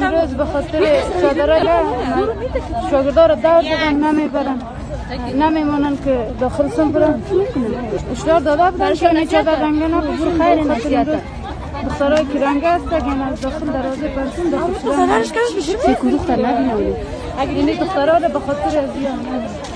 امروز به خاطر چادرای شاگردا رو دور دادن نمیمونن که داخل سم برن اشتار داده بودن که این چادر رنگه نبود خیر نصیحته دخترای که رنگه هست اگه از داخل درازه پرسون داخل شدن دخترش کش بشه؟ این دخترها رو به خاطر زیان